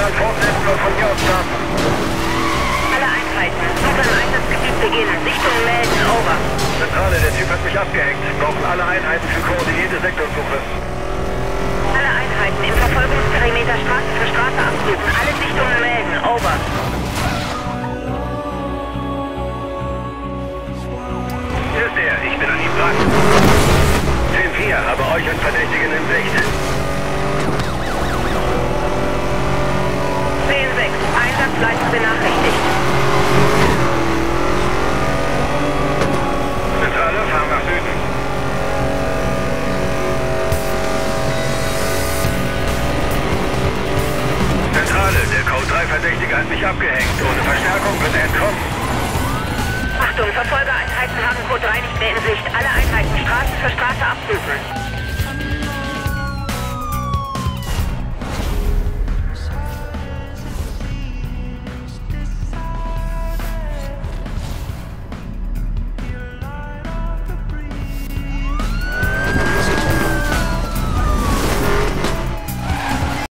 Dann fortsetzen und von hier aus starten. Alle Einheiten, Suche im Einsatzgebiet beginnen. Sichtung melden, over. Zentrale, der Typ hat mich abgehängt. Brauchen alle Einheiten für koordinierte Sektorsuche. Alle Einheiten im Verfolgungsperimeter Straße für Straße absuchen. Alle Sichtungen melden, over. Hier ist er, ich bin an ihm dran. Team 4, habe euch und Verdächtigen in Sicht. 10-6, Einsatzleitung benachrichtigt. Zentrale, fahren nach Süden. Zentrale, der Code 3 Verdächtige hat mich abgehängt. Ohne Verstärkung wird er entkommen. Achtung, Verfolgereinheiten haben Code 3 nicht mehr in Sicht. Alle Einheiten Straße für Straße absuchen.